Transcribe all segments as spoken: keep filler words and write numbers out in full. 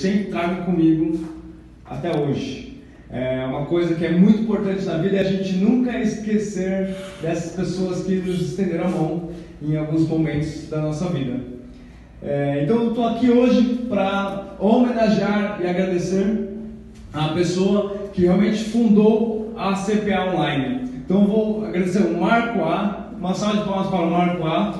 sempre trago comigo até hoje. É uma coisa que é muito importante na vida é a gente nunca esquecer dessas pessoas que nos estenderam a mão em alguns momentos da nossa vida. É, então eu estou aqui hoje para homenagear e agradecer a pessoa que realmente fundou a C P A Online. Então eu vou agradecer o Marco A. Uma salva de palmas para o Marco A.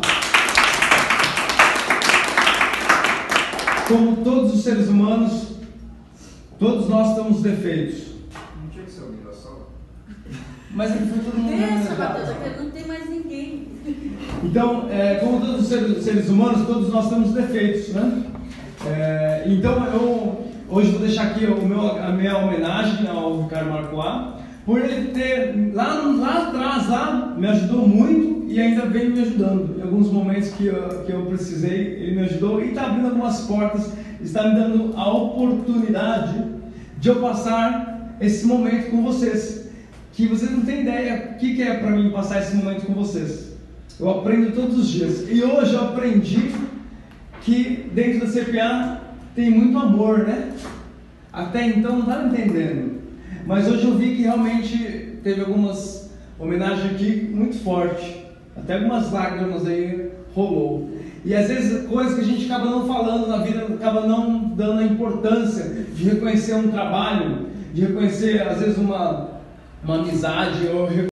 Como todos os seres humanos, todos nós temos defeitos. Não tinha que ser humilhação? Mas aqui foi todo mundo. Deixa, Matheus, aqui não tem mais ninguém. Então, é, como todos os seres, seres humanos, todos nós temos defeitos, né? É, então, eu hoje vou deixar aqui o meu, a minha homenagem ao Ricardo Marco A, por ele ter, lá, lá atrás, lá, me ajudou muito e ainda vem me ajudando. Em alguns momentos que eu, que eu precisei, ele me ajudou e está abrindo algumas portas, está me dando a oportunidade de eu passar esse momento com vocês. Que vocês não têm ideia o que, que é para mim passar esse momento com vocês. Eu aprendo todos os dias. E hoje eu aprendi que dentro da C P A tem muito amor, né? Até então não estava entendendo. Mas hoje eu vi que realmente teve algumas homenagens aqui muito fortes. Até algumas lágrimas aí rolou. E às vezes coisas que a gente acaba não falando na vida, acaba não dando a importância de reconhecer um trabalho, de reconhecer às vezes uma, uma amizade ou